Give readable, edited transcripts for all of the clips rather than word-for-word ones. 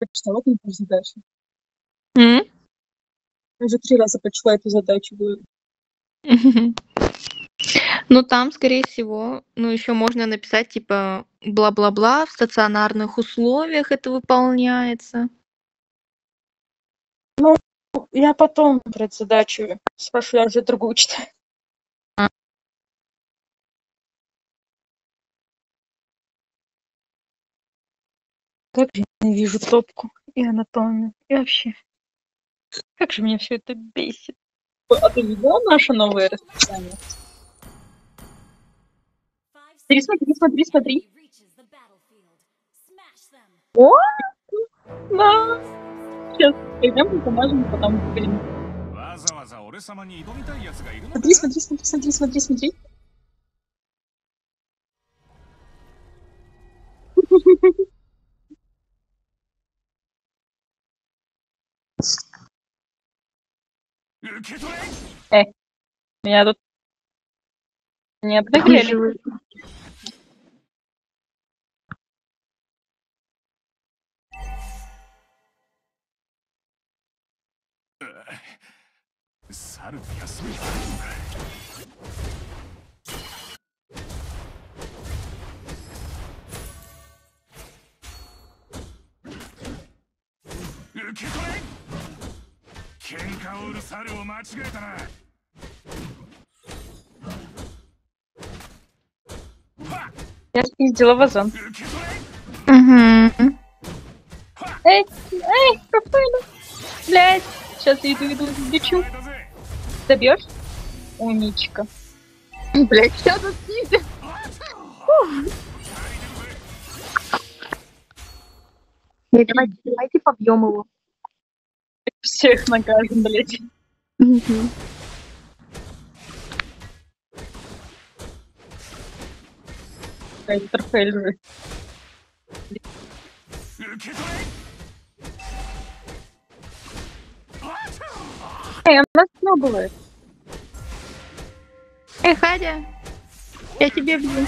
Прочитала эту задачу. М? Я уже 3 раза прочла эту задачу, говорю. Ну, там, скорее всего, ну, еще можно написать, типа, бла-бла-бла, в стационарных условиях это выполняется. Я потом предзадачу спрошу, я уже другую читаю. А. Как же я ненавижу топку и анатомию, и вообще. Как же меня все это бесит. А ты видела наше новое расписание? Смотри. О, да. Сейчас пойдем и помажем, потом будем. Смотри. Меня тут не обнаглели. Выживы. Я спиздила вазон. Угу. Эй, Рафаэля. Блядь, сейчас я иду, лечу. Добьешь? Умничка. Блять, сейчас отпиздят. Давайте побьем его. Всех накажем, блядь. Угу. Рафаэль же. Она пробует. Эй, Хадя, я тебе бью.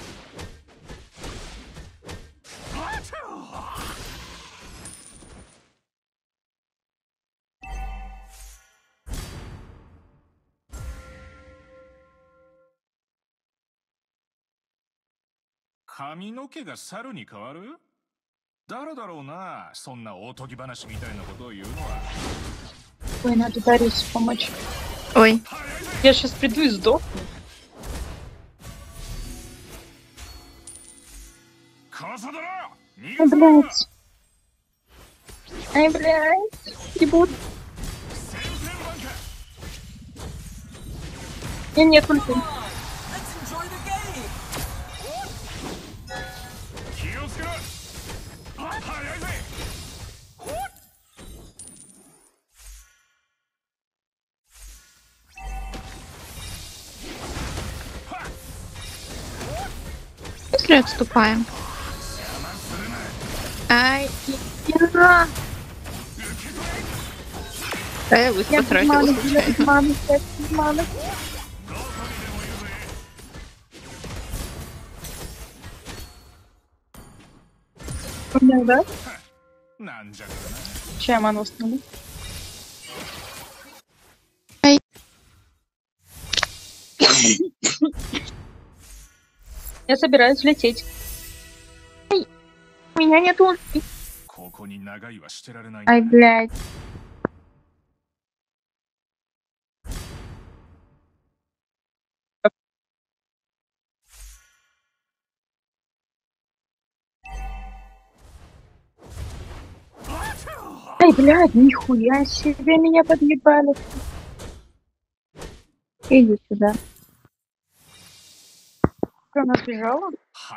Ой, надо Дарьюсу помочь. Ой. Я сейчас приду и сдохну. Ай, блядь. Ебут. Нет ульты. Если отступаем. Ай, хера. Вы потратила случайно. Да? Чья ману установила? Ай. Я собираюсь лететь. У меня нет ульты. Ай, блядь. Ай, блядь, нихуя себе меня подъебали. Иди сюда. Что, она сбежала?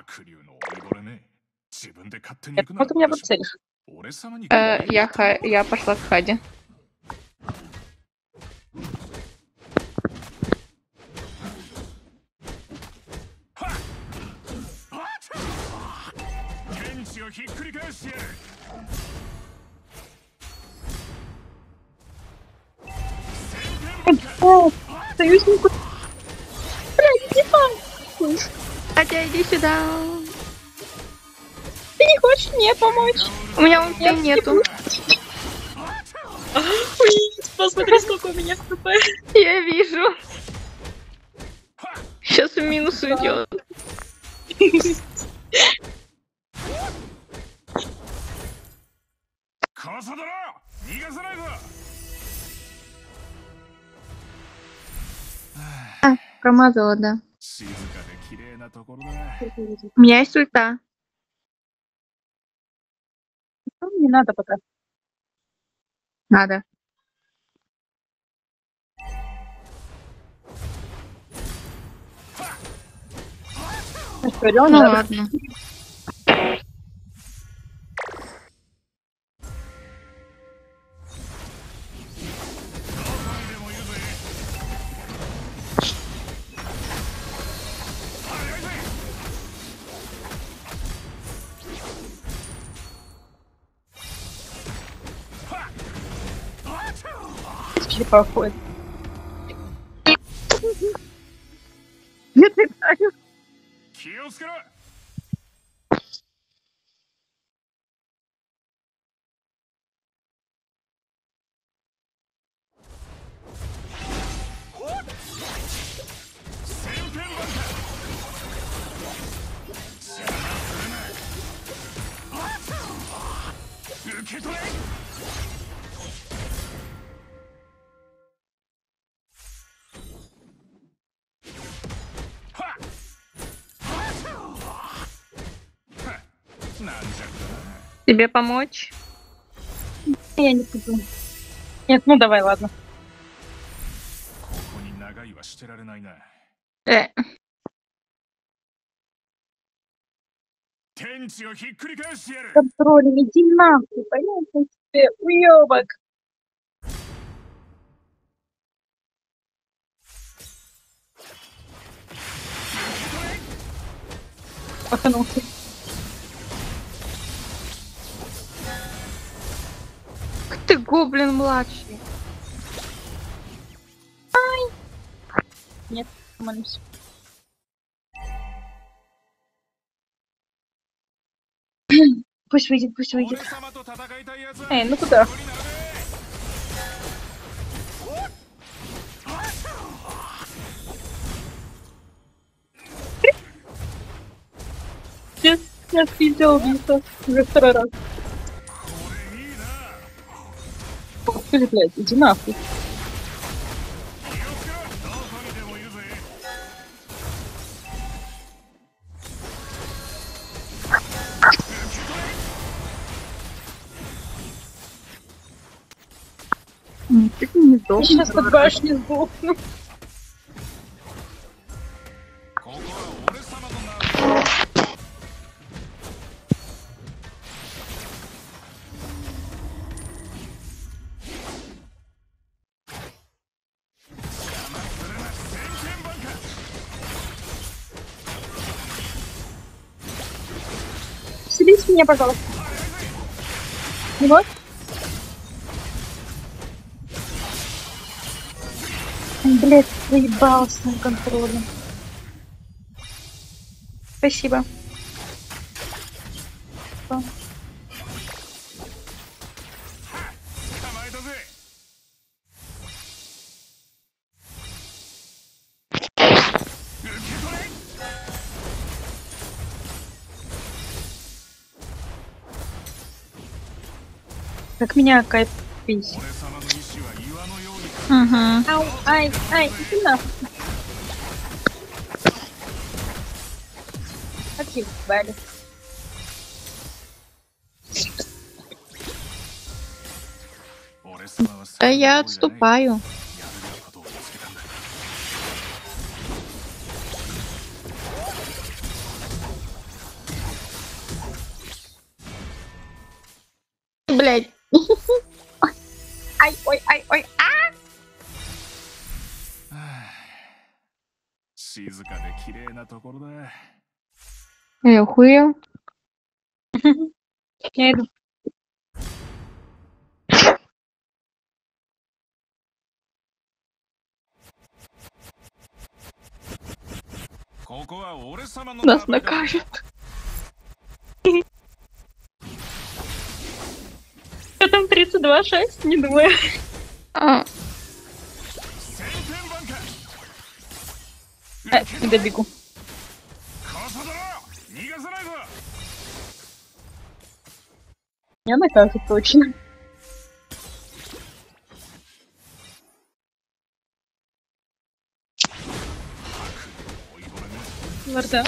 Вот у меня вот цель. Я пошла к Хаде. Союзнику. Блядь, иди там. Хотя иди сюда. Ты не хочешь мне помочь? У меня ульты нету. Ой, посмотри, сколько у меня хп. Я вижу. Сейчас в минус уйдет. Промазала, да. У меня есть ульта. Не надо пока. Надо. Вперёд, Ну надо. ладно. Черепа ходит. Нет, не знаю. Тебе помочь? Я не буду. Нет, ну давай, ладно. Контролем, иди нахуй, понятно тебе, уёбок. Паханулся. Ты гоблин младший. Нет, нормально всё. Пусть выйдет, пусть выйдет. Эй, ну куда? Сейчас пиздел убийца. Уже второй раз. Ты, блядь, иди нахуй. Ты не Я сдохнешь. сейчас под башней сдохну. Вселись меня, пожалуйста. Не вот? Блять, проебался на контроле. Спасибо. Что? Как меня кайф бесит. Угу. Ау, ай, ай, иди нахуй. Отъебали. Да я отступаю. Блять. Ай, ой, ай, ой, а! Я охуел. Я иду. Нас накажет. Что там 32-6? Не думаю. А, Добегу. Я накажу точно. Варда.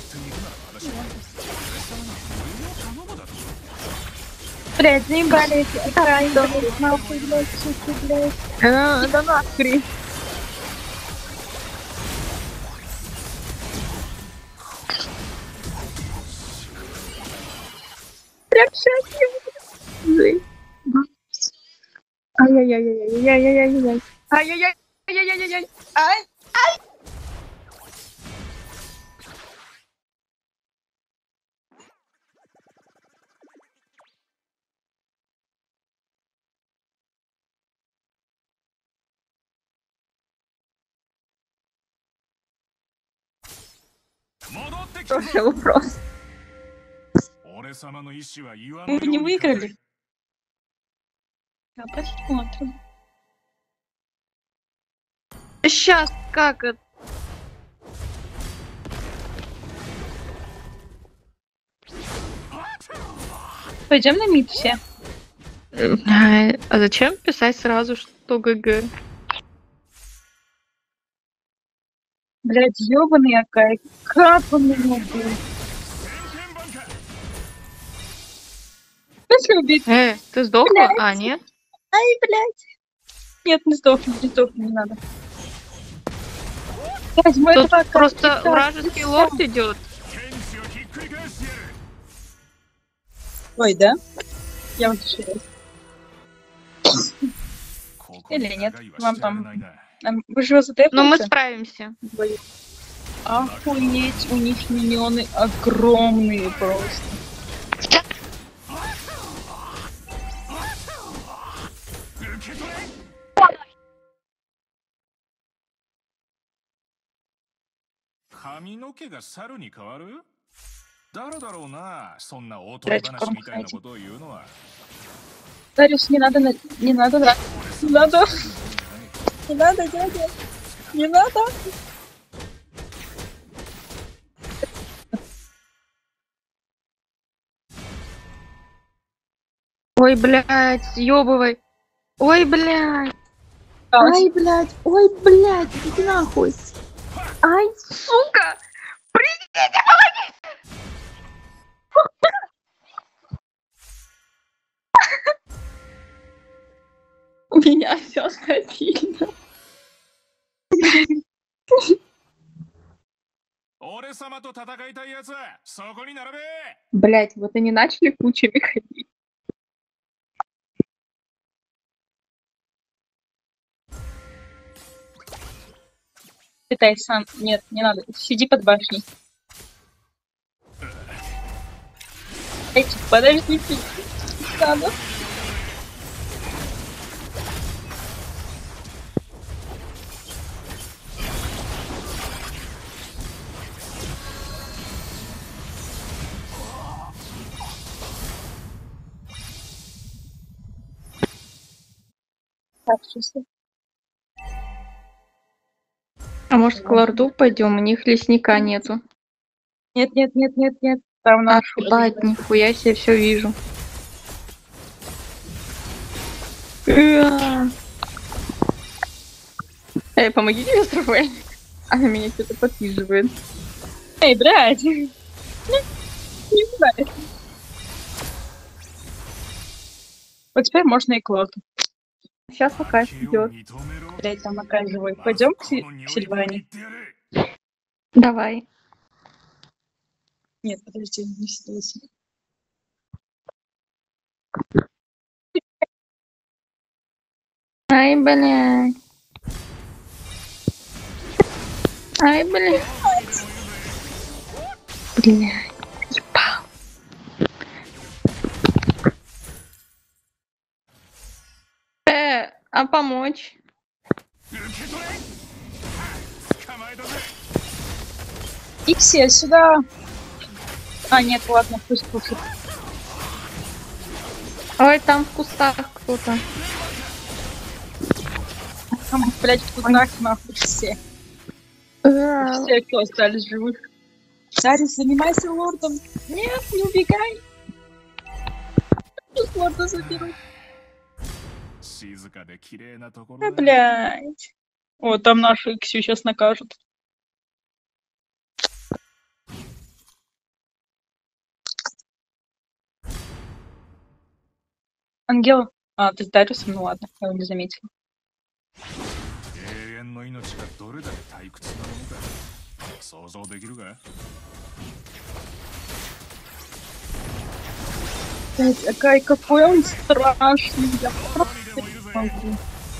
Блядь, заебали эти экраны, блядь, нахуй, блядь, суки, блядь. Да нахуй. Прям сейчас я буду. Ай-яй-яй-яй-яй-яй-яй-яй. Ай-яй-яй-яй-яй-яй-яй. Ай. Хороший вопрос. Мы не выиграли. А посмотрим. сейчас как это? Пойдем на мид все. А зачем писать сразу, что ГГ? Блядь, ёбаный Акай. Как он меня убил? Если убить? Ты сдохла? Блядь. А, нет? Ай, блядь. Нет, не сдохни, не надо. Блядь, мой Тут Акай, просто как? вражеский лорд идет. Ой, да? Я вот еще. Или нет? Вам там... Вы же его затэпнете? Но мы справимся. Охуеть, у них миньоны огромные просто. Дариус, не надо, не надо, да. Не надо. Не надо, дядя. Не надо. Ой, блядь, съёбывай. Ой, блядь. Ай, блядь. Ой, блядь, иди нахуй. Ай, сука. Придите, помогите. У меня все стабильно. блядь, вот они начали кучами ходить. Питай сам. Нет, не надо. Сиди под башней. Подожди, надо. Так, чувствую. А может к лорду пойдем? У них лесника нету. Нет, нет, нет, нет, нет. Там А, наш. ебать, нихуя себе, все вижу. Эй, помогите мне с Рафаэль. Она меня что-то подпиживает. Эй, блядь. Не знаю. Вот теперь можно и клоки. Сейчас пока идет. Блять, там Акай живой. Пойдем к Сильване. Давай. Нет, подожди, не сидайся. Ай, блядь. Ай, блядь. Блядь. Ебал. А помочь? Икси, сюда. А, нет, ладно, пусть пушит. Ой, там в кустах кто-то. Там, блядь, в кустах нахуй все. Все, кто остались живых. Дарья, занимайся лордом. Нет, не убегай. Сейчас лорда заберу. А, блядь. О, там нашу Иксю сейчас накажут. Ангел. А, ты с Дариусом? Ну ладно, я его не заметила. Блядь, Акай, какой он страшный. Я просто не могу.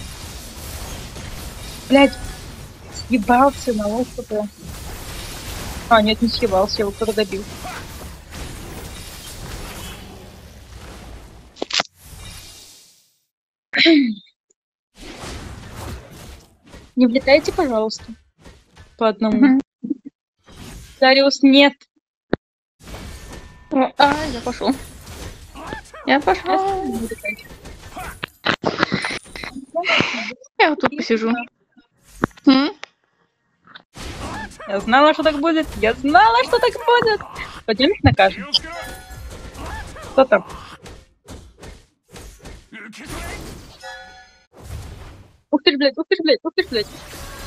Блядь, съебался на лошадь. А, нет, не съебался, его кто-то добил. Не влетайте, пожалуйста. По одному. Дариус, нет. Я пошел. Я пошел. Не влетайте. Я вот тут посижу. Я знала, что так будет. Я знала, что так будет. Пойдем их накажем. Кто там? Ух ты ж, блядь, ух ты ж, блядь, ух ты ж, блядь.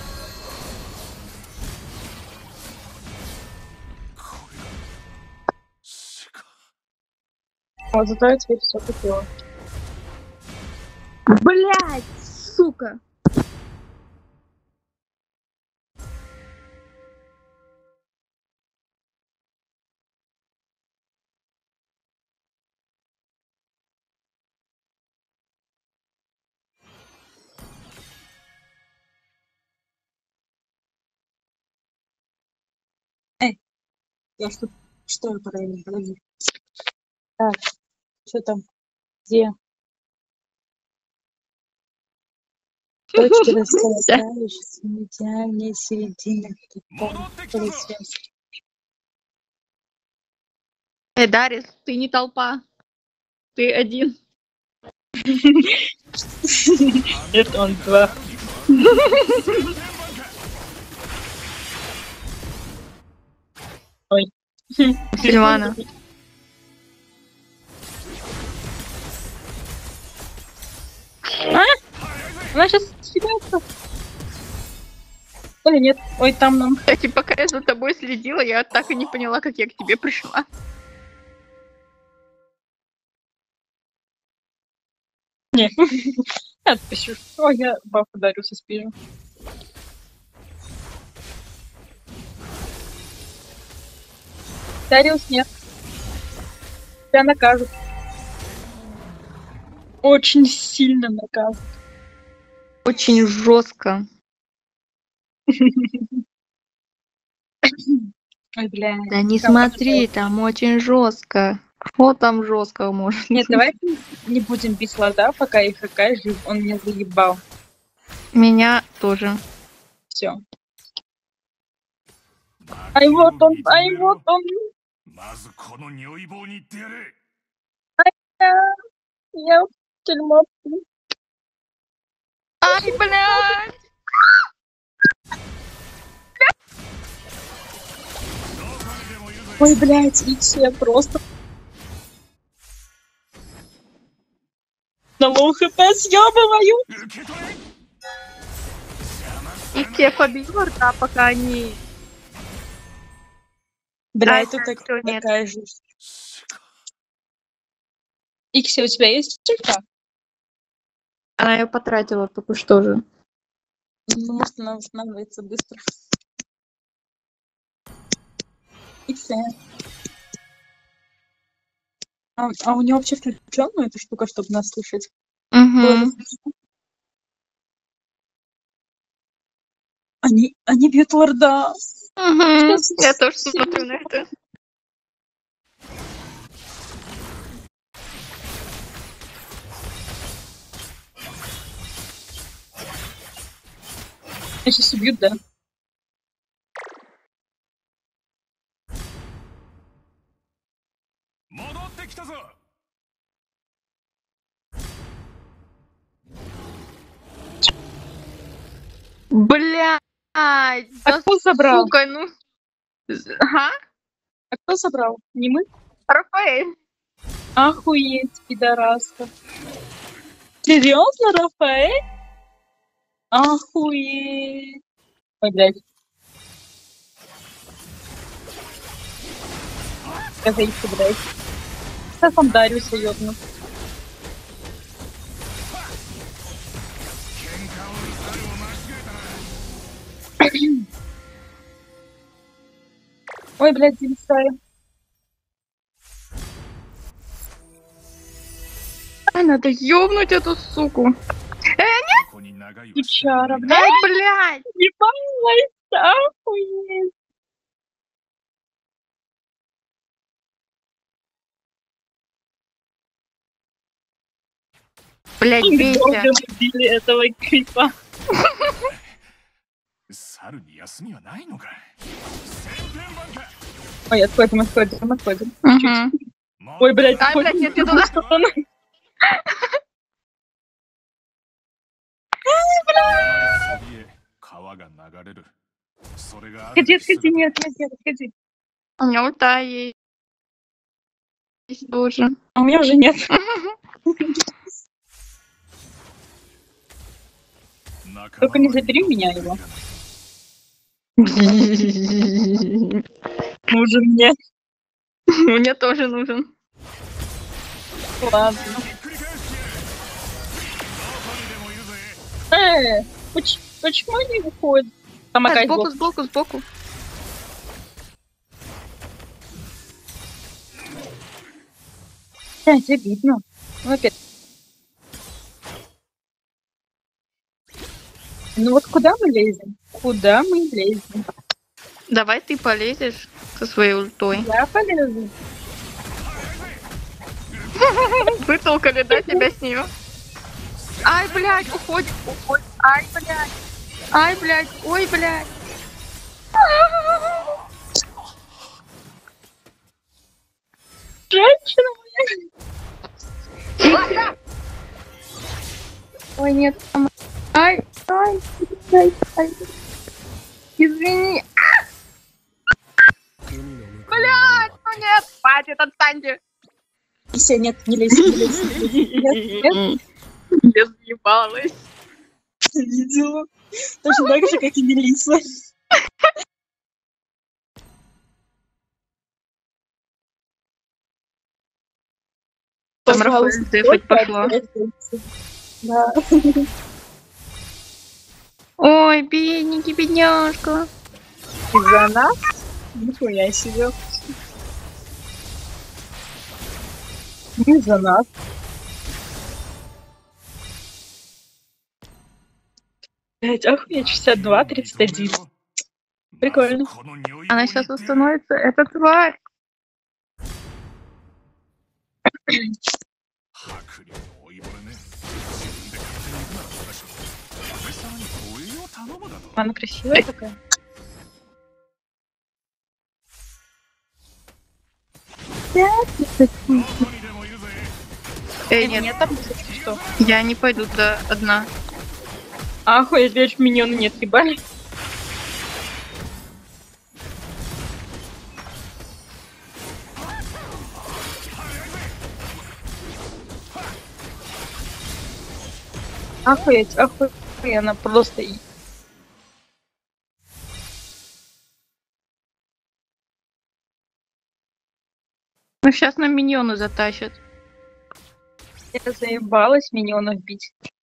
Вот зато я теперь все купила. Блять, сука. Я что я параллельно, подожди. Так, что там? Где? Точки расставляешь, идеальная середина. Дарис, ты не толпа. Ты один. Это он два. Ой. Сильвана. А? Она сейчас съебается. Или нет? Ой, там нам. Кстати, пока я за тобой следила, я так и не поняла, как я к тебе пришла. Не. Я отпущу. Ой, я бафу Дариуса спижу. Дариус, нет. Тебя накажут. Очень сильно накажут. Очень жестко. Ой, бля. Да не смотри, там очень жестко. Вот там жестко может. Нет, давайте не будем бить лоза, пока их Хакай жив. Он меня заебал. Меня тоже. Все. Ай, вот он, ай, вот он. Я в тюрьму. Ай, блядь! Ой, блядь, Икси, я просто... На лоу хп съебываю. И те побил рта, пока они... Бля, А, это так, всё, нет. такая же. Икси, у тебя есть ульта? Она ее потратила только что же. Ну, может, она восстанавливается быстро. Икси. А у нее вообще включённая эта штука, чтобы нас слышать? Угу. Они бьют лорда. Угу. Я тоже смотрю на это. Меня сейчас убьют, да? Блядь, А да кто забрал? сука, ну. Ага, А кто забрал? Не мы? Рафаэль. Охуеть, пидораска. Серьезно, Рафаэль? Охуеть. Ой, блядь. Скажите, блядь. Сейчас там Дариуса ёбну. Ой, блядь, зависаю. Надо ёбнуть эту суку. Ичара, Ай, блядь, блядь. ебалась, охуеть. Блядь, бейся. Долго убили этого крипа. Ой, отходим. Угу. Ой, блядь, Ай, блядь, нет, не туда. Отходи, нет, отходи. У меня ульта есть тоже. А у меня уже нет. Только не забери у меня его. Нужен мне. Мне тоже нужен. Ладно. Почему они выходят? Там опять Сбоку. Опять обидно. Ну опять. Ну вот куда мы лезем? Куда мы лезем? Давай ты полезешь со своей ультой. Я полезу. Вытолкали, да, тебя с нее? Ай, блядь, уходит. Ай, блядь. Ой, блядь. Женщина моя. Ой, нет. Ай. Извини. Блядь, ну нет, хватит, отстаньте. Все, нет, не лезь. Нет. Я съебалась. Видела. Точно так же, как и Мелисса. Там Рафаэль дефать пошла. Да. Ой, бедненький, бедняжка. Из-за нас? Нихуя себе. Из-за нас. Блять, охуеть, 62, 31. Прикольно. Она сейчас установится. Это тварь. Она красивая такая. Эй, нет, Нет, там что? я не пойду туда одна. Охуеть, блядь, миньоны нет, ебали. Охуеть, она просто... Ну сейчас нам миньоны затащат. Я заебалась миньонов бить.